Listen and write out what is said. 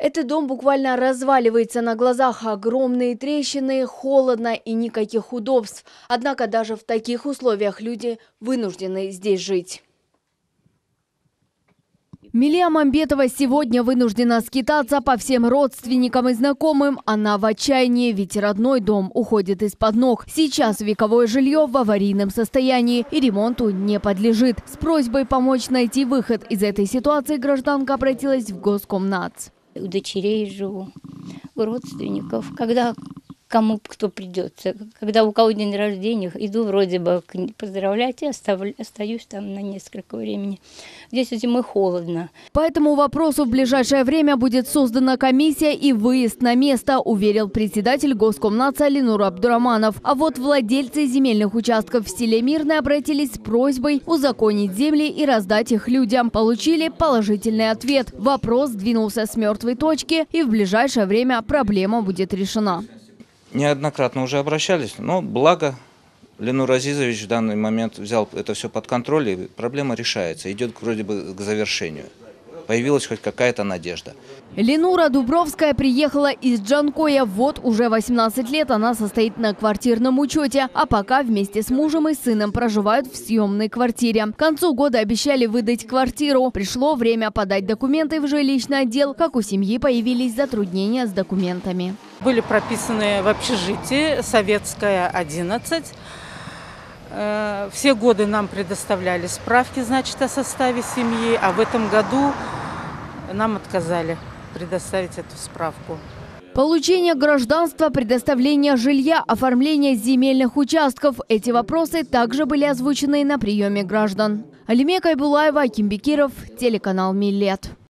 Этот дом буквально разваливается на глазах. Огромные трещины, холодно и никаких удобств. Однако даже в таких условиях люди вынуждены здесь жить. Милия Мамбетова сегодня вынуждена скитаться по всем родственникам и знакомым. Она в отчаянии, ведь родной дом уходит из-под ног. Сейчас вековое жилье в аварийном состоянии и ремонту не подлежит. С просьбой помочь найти выход из этой ситуации гражданка обратилась в Госкомнац. У дочерей живу, у родственников. Когда кому кто придется, когда у кого день рождения, иду вроде бы поздравлять и остаюсь там на несколько времени. Здесь зимой холодно. По этому вопросу в ближайшее время будет создана комиссия и выезд на место, уверил председатель Госкомнаца Ленур Абдураманов. А вот владельцы земельных участков в селе Мирное обратились с просьбой узаконить земли и раздать их людям. Получили положительный ответ. Вопрос двинулся с мертвой точки, и в ближайшее время проблема будет решена. Неоднократно уже обращались, но благо Ленур Азизович в данный момент взял это все под контроль, и проблема решается, идет вроде бы к завершению. Появилась хоть какая-то надежда. Ленура Дубровская приехала из Джанкоя. Вот уже 18 лет она состоит на квартирном учете, а пока вместе с мужем и сыном проживают в съемной квартире. К концу года обещали выдать квартиру. Пришло время подать документы в жилищный отдел, как у семьи появились затруднения с документами. Были прописаны в общежитии Советская, 11. Все годы нам предоставляли справки, значит, о составе семьи, а в этом году нам отказали предоставить эту справку. Получение гражданства, предоставление жилья, оформление земельных участков – эти вопросы также были озвучены на приеме граждан. Алимия Кайбулаева, Аким Бекиров, телеканал Миллет.